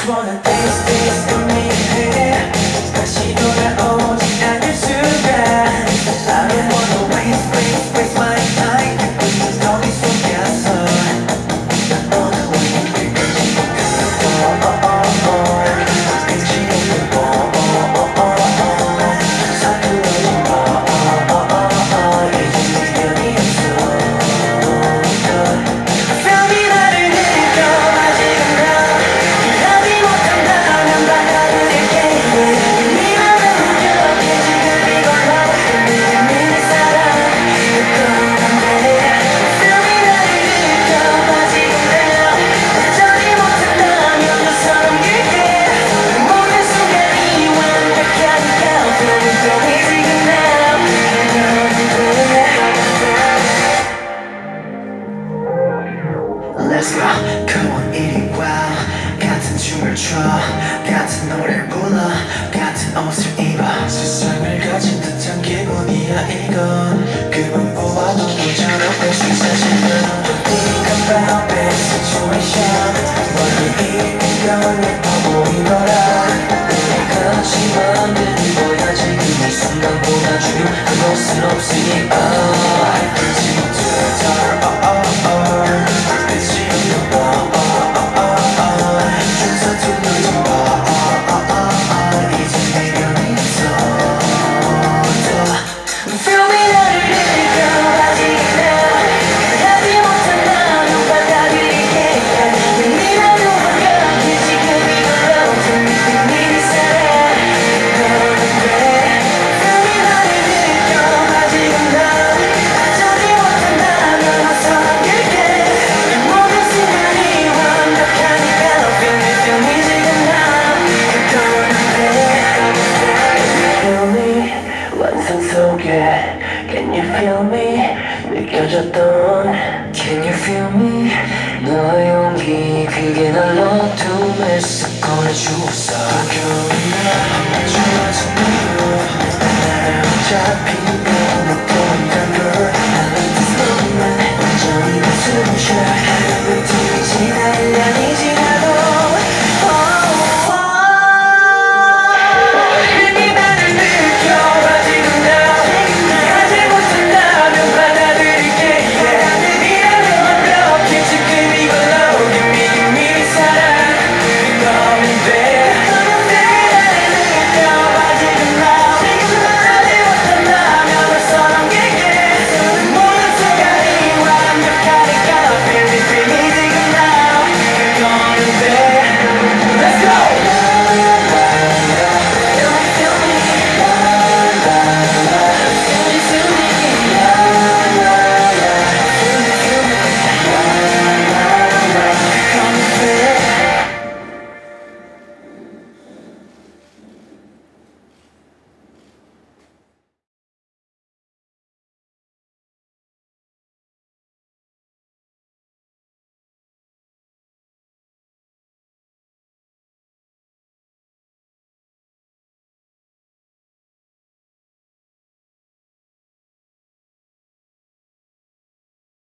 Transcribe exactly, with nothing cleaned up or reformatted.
just wanna taste this 은밀해 다시 돌아오지 않을 수가 I don't wanna waste, waste, waste my time 거기 속에서 난 너를 원해 끝까지 oh, oh, oh, oh. 끝이 없는 oh, oh, oh, oh, oh. 서툴러진 oh, oh, oh, oh, oh. 이제 미련이 없어 뺨이 나를 느껴 아직은 나 일하지 못한다면 받아들일게 미련은 무력해 지금 이걸로 흔들리는 사랑 그건데 뺨이 나를 느껴 아직은 나 어쩌지 못한다면 서 넘길게 모든 순간이 완벽하니까 feeling feeling 지금 now Let's go, come on 이리 와 같은 춤을 춰 같은 노래를 불러 같은 옷을 입어 세상을 가진 듯한 기분이야 이건 그만 보아도 모자랄 수 사실은 Think about this situation 멀리 있는 건 예뻐 보이더라 우리 같이 만드는 거야 지금 이 순간보다 중요한 것은 없으니 oh 지금 저 oh oh oh 빛이 없는 oh oh oh oh 좀 서툴러진 oh oh oh oh 이제 미련이 없어 Feel me 나를 느껴 아직은 나 하지 못한다면 받아들일게 미련은 완벽해 지금 이걸로 재밌는 이 사랑 그런데 Feel me 나를 느껴 아직은 나 어쩌지 못한다면 어서 넘길게 모든 순간이 완벽하니까 Feel me feel me 지금 나 그런데 Feel me 완성 속에 Can you feel me 느껴졌던 Can you feel me 너의 용기 그게 날 어둠에서 꺼내주었어 겨울이 나 좋아진